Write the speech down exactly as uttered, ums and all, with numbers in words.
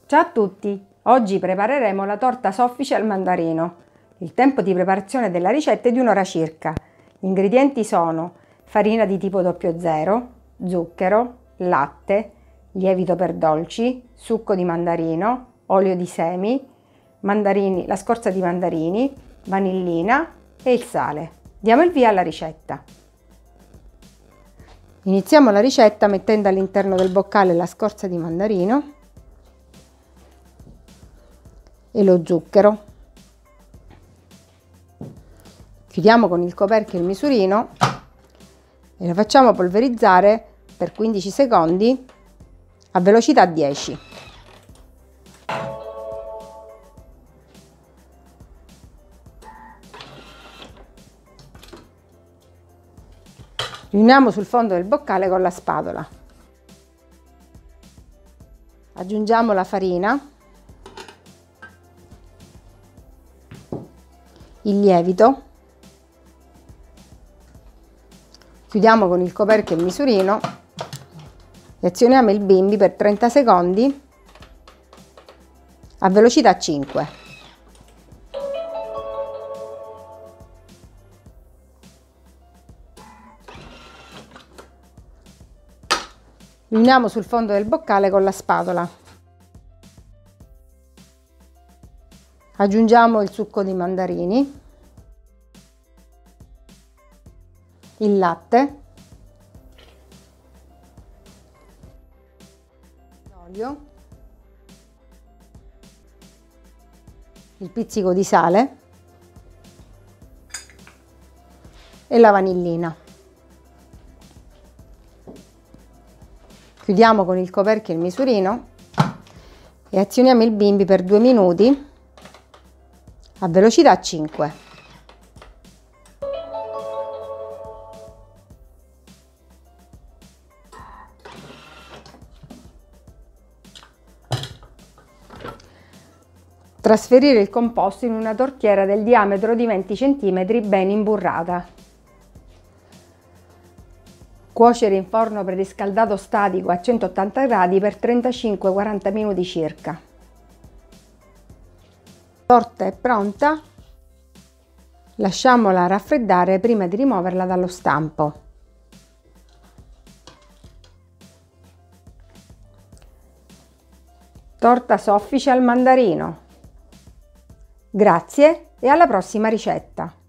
Ciao a tutti! Oggi prepareremo la torta soffice al mandarino. Il tempo di preparazione della ricetta è di un'ora circa. Gli ingredienti sono farina di tipo zero zero, zucchero, latte, lievito per dolci, succo di mandarino, olio di semi, mandarini, la scorza di mandarini, vanillina e il sale. Diamo il via alla ricetta. Iniziamo la ricetta mettendo all'interno del boccale la scorza di mandarino e lo zucchero. Chiudiamo con il coperchio il misurino e lo facciamo polverizzare per quindici secondi a velocità dieci. Riuniamo sul fondo del boccale con la spatola. Aggiungiamo la farina, il lievito, chiudiamo con il coperchio il misurino e azioniamo il bimbi per trenta secondi a velocità cinque. Riuniamo sul fondo del boccale con la spatola. Aggiungiamo il succo di mandarini, il latte, l'olio, il pizzico di sale e la vanillina. Chiudiamo con il coperchio il misurino e azioniamo il bimbi per due minuti a velocità cinque. Trasferire il composto in una tortiera del diametro di venti centimetri ben imburrata. Cuocere in forno preriscaldato statico a centottanta gradi per trentacinque quaranta minuti circa. La torta è pronta. Lasciamola raffreddare prima di rimuoverla dallo stampo. Torta soffice al mandarino. Grazie e alla prossima ricetta!